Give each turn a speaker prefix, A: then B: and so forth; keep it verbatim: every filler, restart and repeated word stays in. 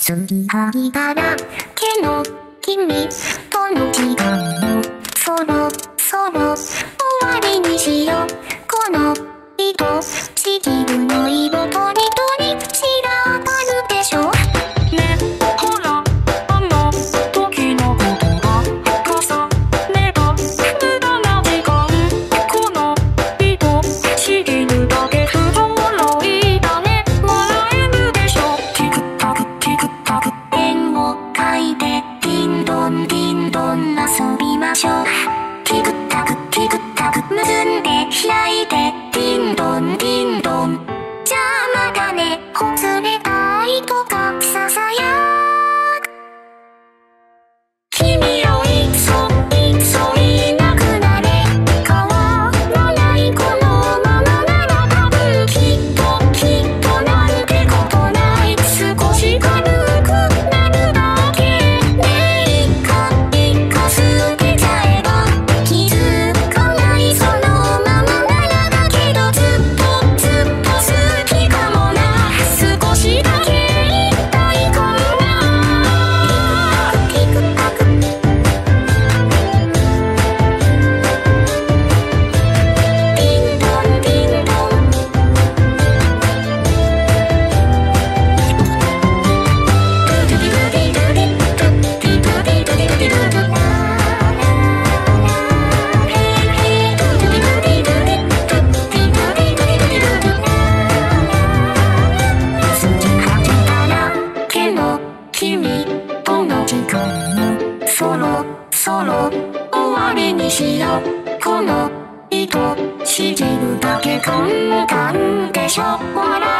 A: 過ぎたらけの君との時間をそろそろ終わりにしよう。この糸ちぎるの色とりどり散らばるでしょ。
B: ねほらあの時のことが重ねた無駄な時間。この糸ちぎるだけ不条理だね。笑えるでしょ。ティクタクティクタク
A: 円を描いてディンドンディンドン遊びましょう。ティクタクティクタク結んで開いてディンドンディンドン。じゃあまたねほつれた愛とかささやく。君よいっそいっそいなくなれ。変わらないこのままなら多分きっときっとなんてことない。少し軽くなるだけね。いっかいっか捨てちゃえば気づかないそのままならだけどずっとずっと好きかもな。少しだけ言いたいかもな。ティクタクティクタクディンドンディンドン君との時間をそろそろ終わりにしよう。この糸ちぎるだけ簡単でしょ。笑